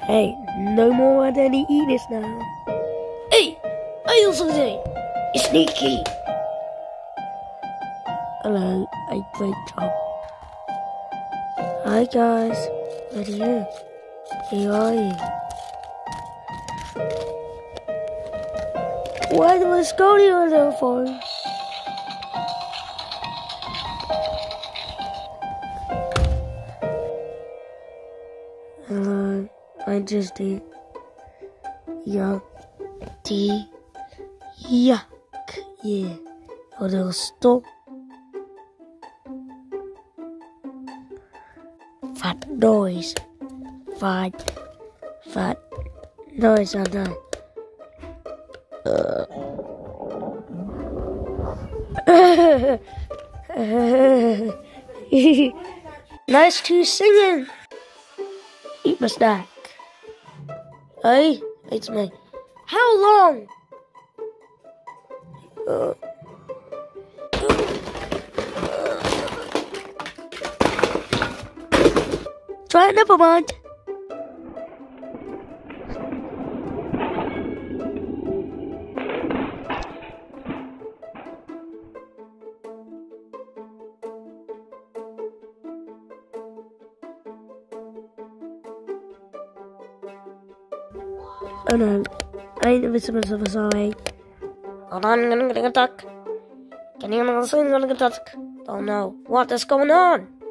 Hey, no more identity eaters now. Hey, I also say, it's sneaky. Hello, great job. Hi guys, where are you? Where are you? Why was Cody on the phone? I just did. Yuck. Yuck. Yeah. A little stop. Fat noise. Fat noise on that. Nice to singing. Eat my snack. Hey, it's me. How long? Try it, never mind. Oh no, I ain't never seen myself sorry. Hold on, I'm gonna get stuck. Can you hear me? I'm gonna get stuck. Don't know what is going on.